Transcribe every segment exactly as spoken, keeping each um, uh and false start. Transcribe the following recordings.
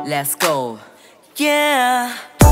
Let's go, yeah.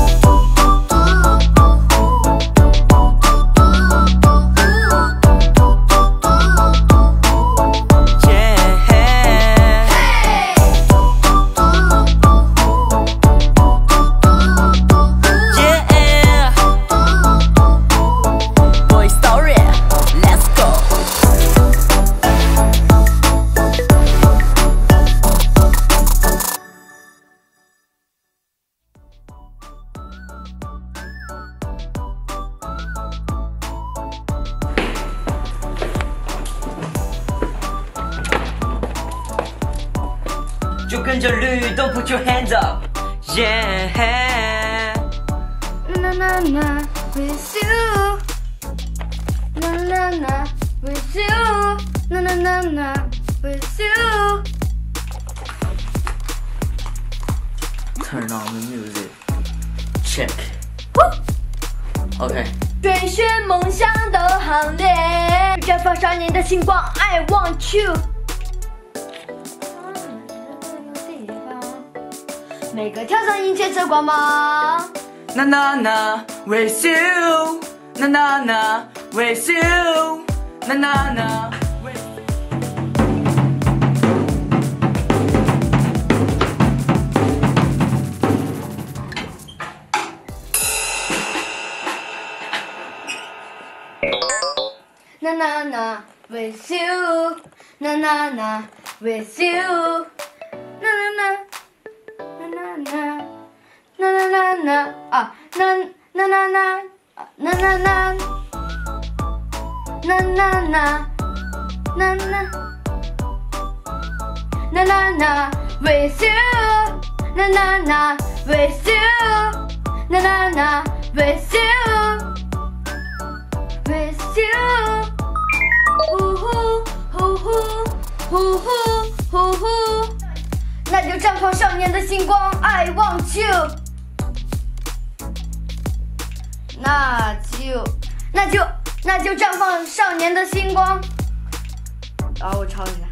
就跟着律动 ，Put your hands up, yeah. Na na na, with you. Na na na, with you. Na na na na, with you. Turn on the music. Check. OK. 追寻梦想的行列，绽放少年的星光。I want you。每个跳上迎接着光芒。 Na na na, with you. Na na na, with you. Na na na. Na na na, with you. Na na na, with you. Na na na. Na na na na na na啊，那那那那那那那那那那那那那那那 with you， 那那那 with you， 那那那 with you，with you， 呼呼呼呼呼呼呼呼。那就绽放少年的星光 ，I want you。那就，那就，那就绽放少年的星光。然后我抄一下。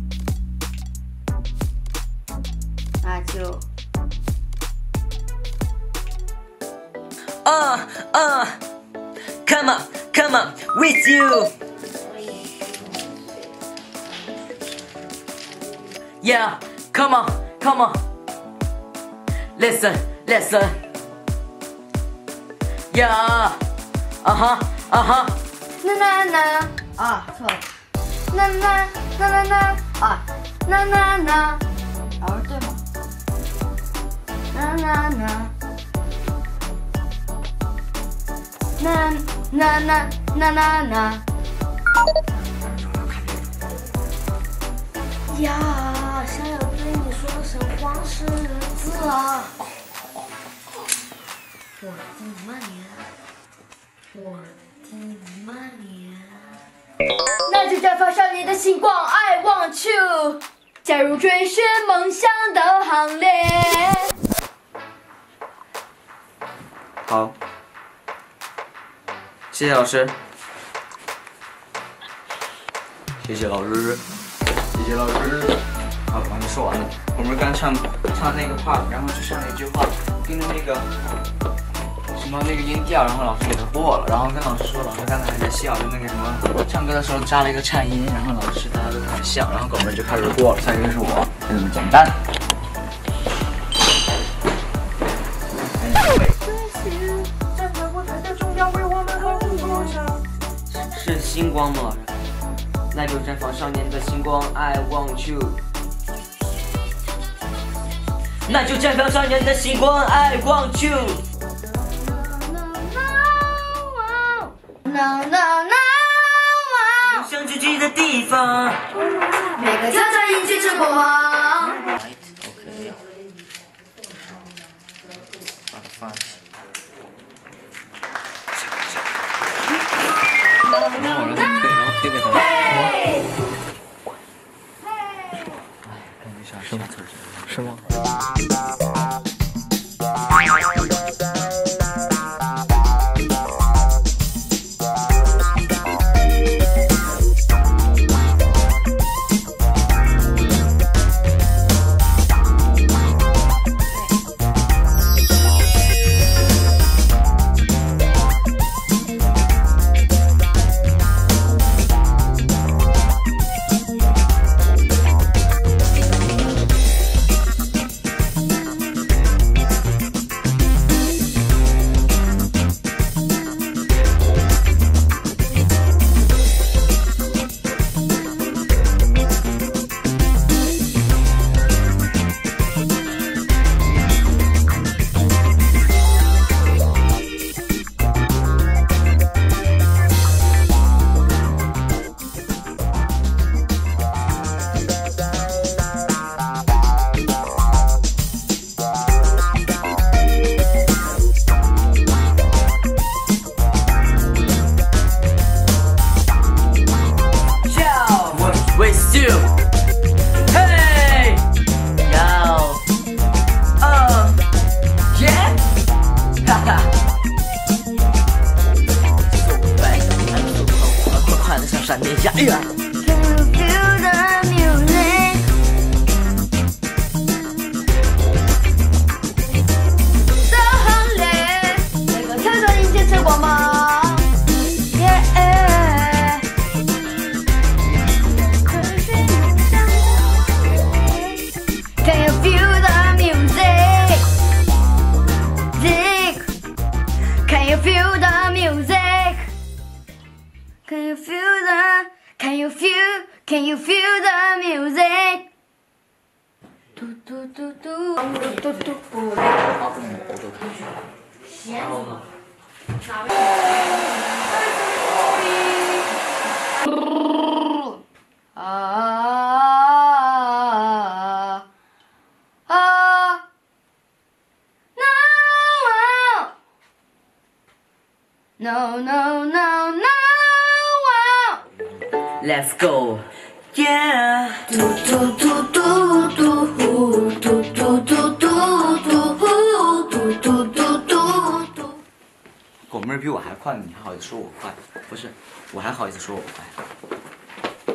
那就。 Uh, uh, come on, come on, with you. Yeah. Come on, come on. Listen, listen. Yeah. Uh huh, uh huh. 那那那啊，错了。那那那那那啊，那那那，然后对吗？那那那，那那那那那那。呀，想要对你说声黄世子啊！我的妈年，我的妈年！那就绽放少年的星光 ，I want you， 加入追寻梦想的行列。 好，谢谢老师，谢谢老师。谢谢老师。好，我们说完了。我们刚唱唱那个 part， 然后就上了一句话，跟着那个什么那个音调，然后老师给他过了，然后跟老师说，老师刚才还在笑，就那个什么唱歌的时候加了一个颤音，然后老师大家都很笑，然后狗们就开始过了。下一个是我，就这么简单。是星光吗，老师？那就绽放少年的星光 ，I want you。那就绽放少年的星光 ，I want you。 No no no， 有想聚集的地方， 每个挑战迎接着光芒。 OK。把它放下。然后我让他推，然后推给他。是吗？是吗？ 闪电侠，哎呀！ Can you feel the? Can you feel? Can you feel the music? 嘟嘟嘟嘟嘟嘟嘟。 把我们我都看去。然后呢？ 啊啊 ！No no no no! Let's go, yeah. 嘟嘟嘟嘟嘟嘟嘟嘟嘟嘟嘟嘟嘟嘟。 狗妹儿比我还快，你还好意思说我快？不是，我还好意思说我快。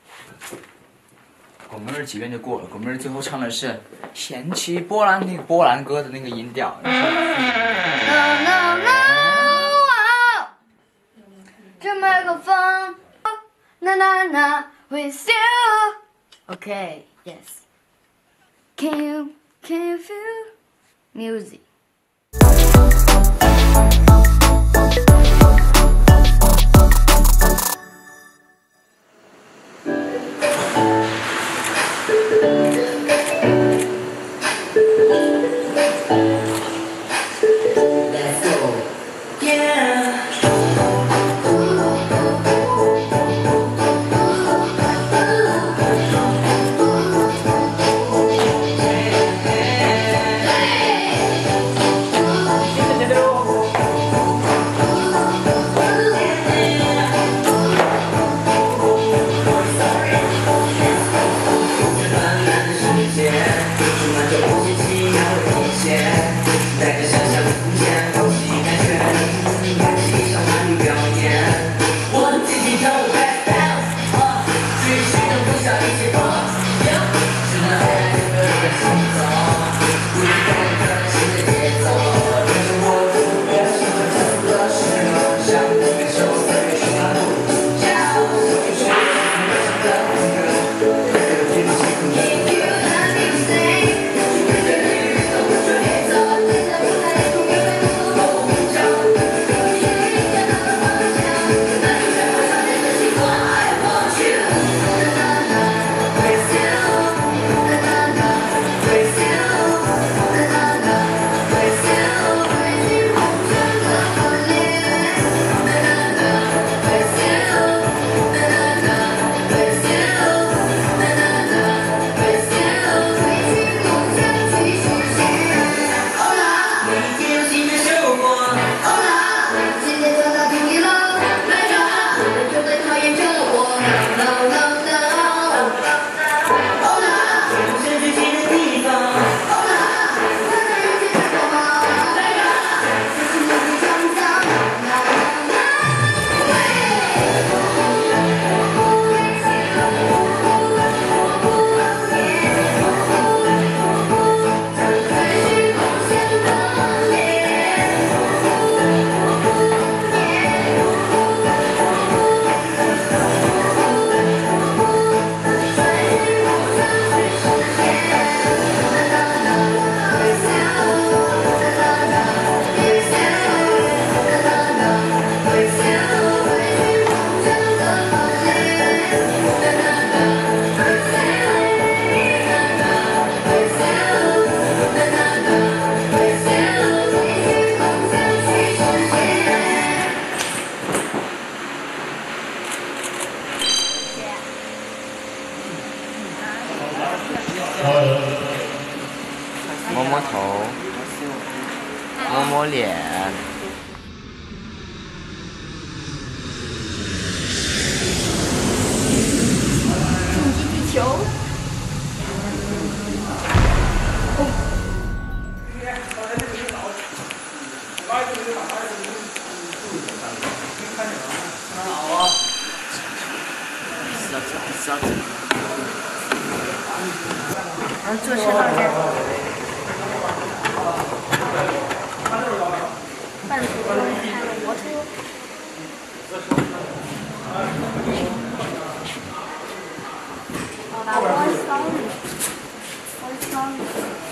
狗妹儿几遍就过了，狗妹儿最后唱的是掀起波澜那个波澜歌的那个音调。 No no no! 这麦克风。 Na na na with you. Okay, yes. Can you can you feel music? Let's go, yeah. 摸摸头，摸摸脸。 终极地球。 很好啊。 哦。 是要怎么？ 然后坐车到站。半途中开了摩托。到达波斯邦里，波斯邦里。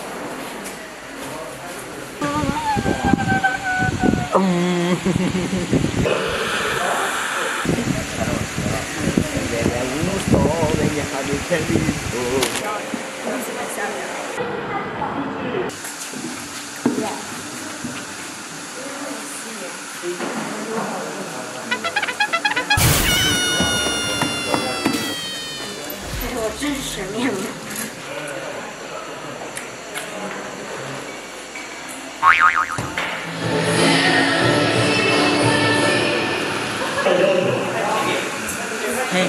嗯。 这是我真实面目。 嘿。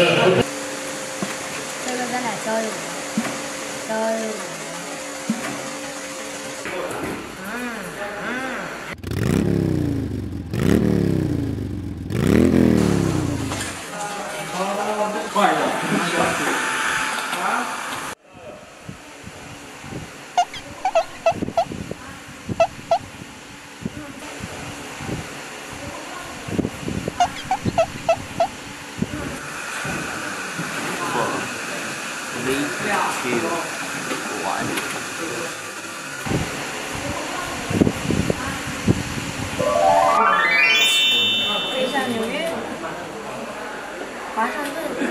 这个咱俩交流，交流。 快点！Three, two, one. 飞向纽约，华盛顿。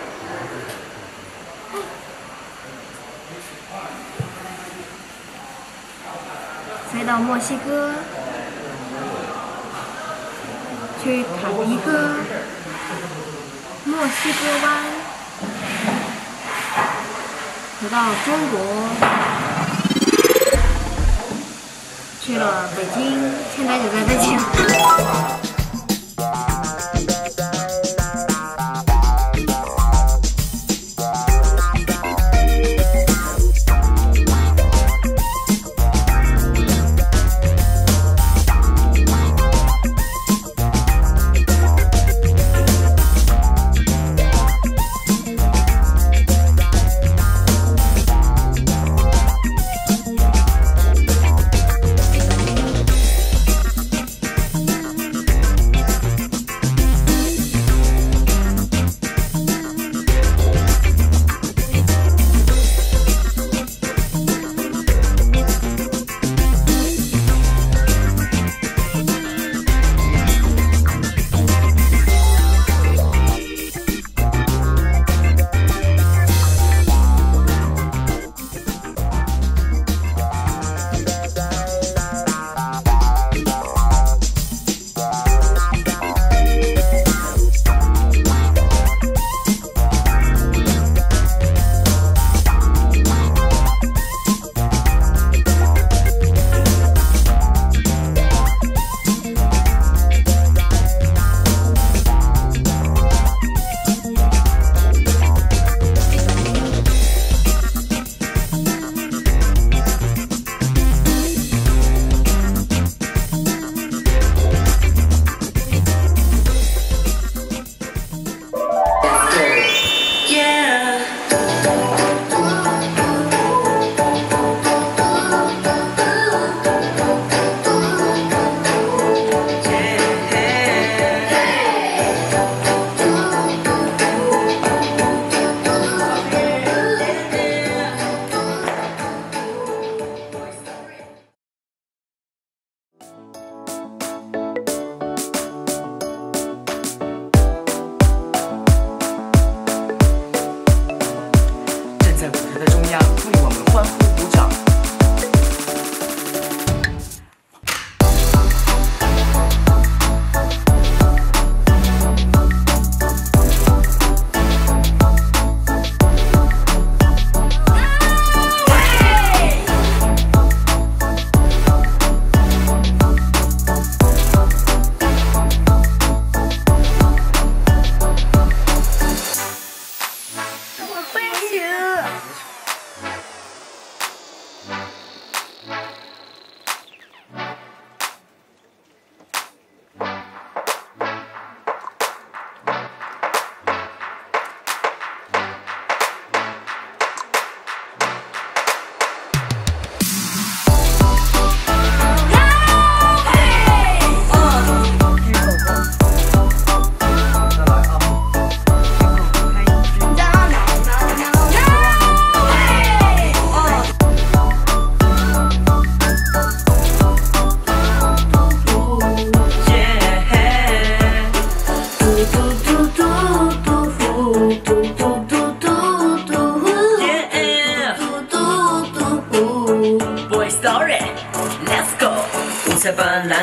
飞到墨西哥，去看一个墨西哥湾，回到中国，去了北京，现在就在北京。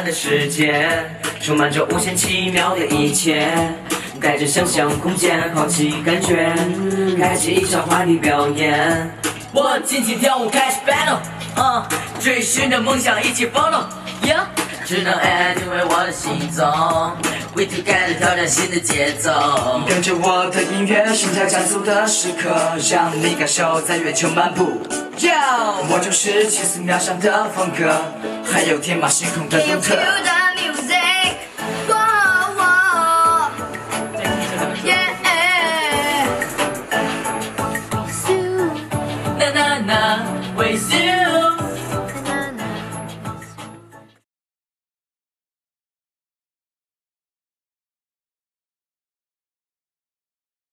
的世界，充满着无限奇妙的一切，带着想象空间，好奇感觉，开启一场华丽表演。我尽情跳舞，开始 battle， uh, 追寻着梦想，一起 follow。Yeah， 只能 add 为我的行踪 ，We together 挑战新的节奏。 跟着我的音乐，心跳加速的时刻，让你感受在月球漫步。Yo， 我就是千丝秒闪的风格，还有天马行空的独特。 Na na na，with you。